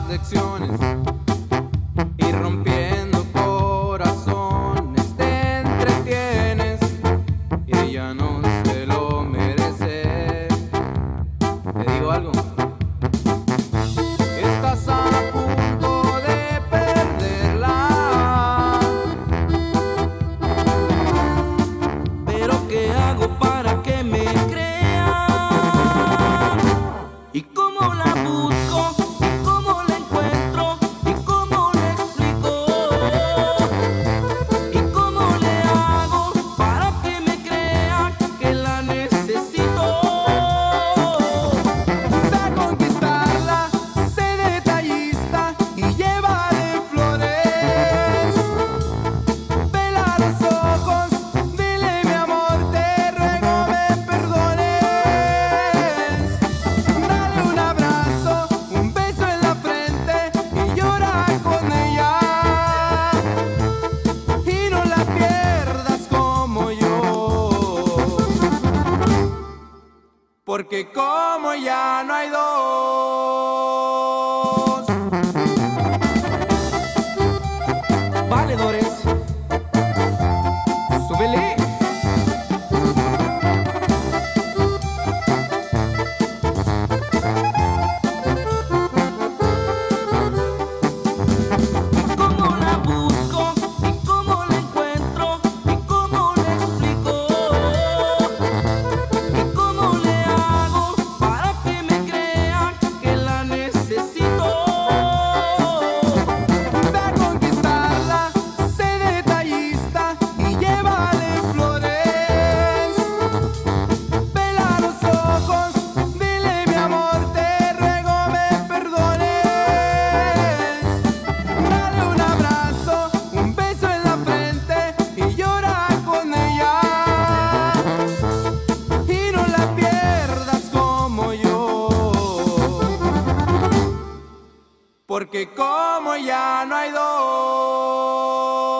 lecciones y rompiendo corazones te entretienes y ella no se lo merece. Te digo algo, estás a punto de perderla, pero ¿qué hago para que me crea? ¿Y cómo la busco? ¿Y cómo la encuentro? ¿Y cómo le explico? ¿Y cómo le hago para que me crea que la necesito? Para conquistarla, sé detallista y llévale flores. Vela los ojos, dile mi amor, te ruego me perdones. Dale un abrazo, un beso en la frente y llora con ella. Y no la pierdas como yo, porque como ya no hay dos. Valedores, súbele. ¿Cómo la busco? ¿Y cómo la encuentro? ¿Y cómo le explico? ¿Y cómo le hago para que me crea que la necesito? Para conquistarla, sé detallista y llévale flores. Vela los ojos, dile mi amor, te ruego me perdones. Dale un abrazo, un beso en la frente y llora con ella. Y no la pierdas como yo, porque como ya no hay dos.